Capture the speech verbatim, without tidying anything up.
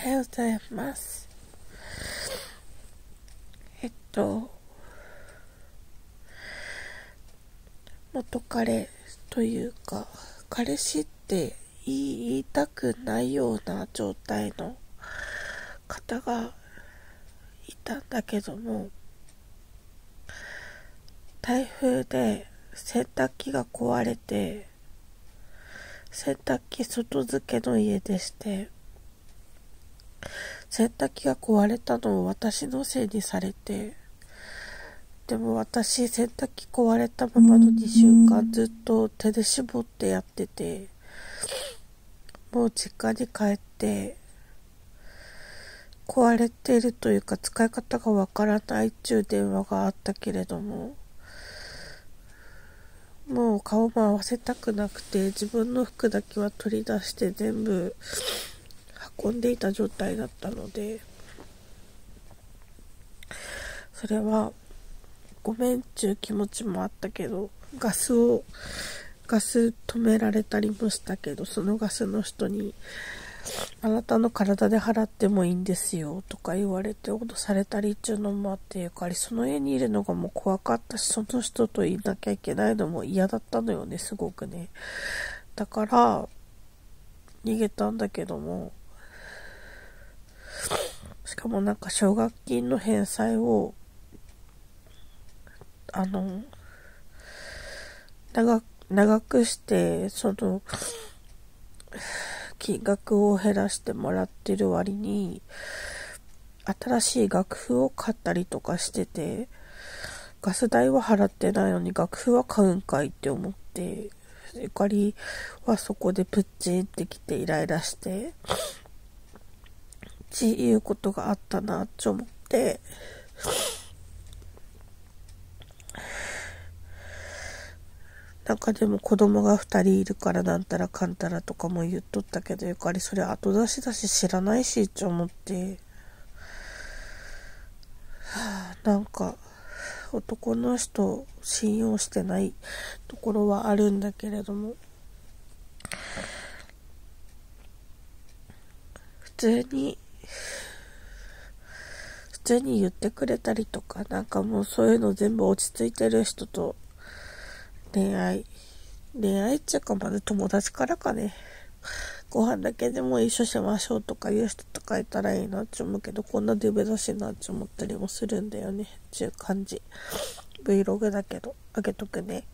はようございます。えっと元彼というか彼氏って言いたくないような状態の方がいたんだけども、台風で洗濯機が壊れて、洗濯機外付けの家でして、洗濯機が壊れたのを私のせいにされて、でも私洗濯機壊れたままのにしゅうかんずっと手で絞ってやってて、もう実家に帰って壊れているというか使い方がわからないっちゅう電話があったけれども、もう顔も合わせたくなくて自分の服だけは取り出して全部運んでいた状態だったので、それはごめんっちゅう気持ちもあったけど、ガスをガス止められたりもしたけど、そのガスの人にあなたの体で払ってもいいんですよとか言われて脅されたりっちゅうのもあって、やっぱりその家にいるのがもう怖かったし、その人といなきゃいけないのも嫌だったのよね、すごくね。だから逃げたんだけども、しかもなんか奨学金の返済をあの長長くしてその金額を減らしてもらってる割に新しい楽譜を買ったりとかしてて、ガス代は払ってないのに楽譜は買うんかいって思って、ゆかりはそこでプッチンってきてイライラしてちいうことがあったなって思って、なんかでも子供がふたりいるからなんたらかんたらとかも言っとったけど、ゆかりそれ後出しだし知らないしって思って、はあ、なんか男の人を信用してないところはあるんだけれども、普通に普通に言ってくれたりとか、なんかもうそういうの全部落ち着いてる人と恋愛恋愛っていうか、まず友達からかね、ご飯だけでも一緒しましょうとかいう人とかいたらいいなって思うけど、こんなデブだしなって思ったりもするんだよねっていう感じ。 Vlog だけどあげとくね。